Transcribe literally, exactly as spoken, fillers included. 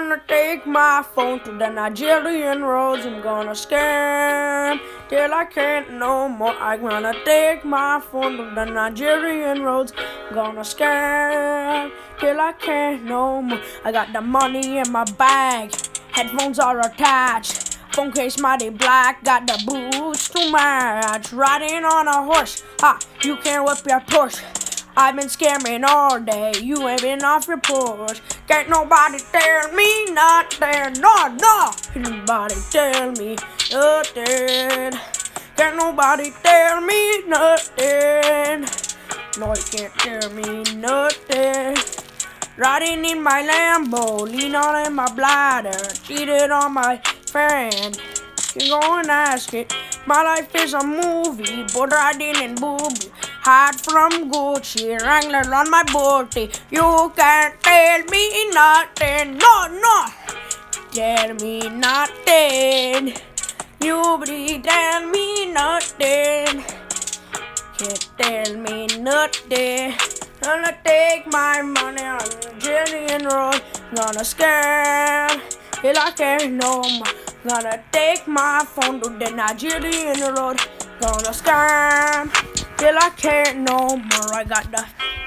gonna take my phone to the Nigerian roads. I'm gonna scam till I can't no more. I'm gonna take my phone to the Nigerian roads. I'm gonna scam till I can't no more. I got the money in my bag, headphones are attached, phone case mighty black, got the boots to match. Riding on a horse, ha, you can't whip your Porsche. I've been scamming all day, you ain't been off your porch. Can't nobody tell me nothing, no, no. Can't nobody tell me nothing. Can't nobody tell me nothing. No, you can't tell me nothing. Riding in my Lambo, lean on in my bladder, cheated on my friend. You go and ask it. My life is a movie, boat riding in booby, hat from Gucci, Wrangler on my booty. You can't tell me nothing, no, no. Tell me nothing. Nobody tell me nothing. Can't tell me nothing. Gonna take my money on the Nigerian road. Gonna scam till I can't no more. Gonna take my phone to the Nigerian road. Gonna scam till I can't no more. I got the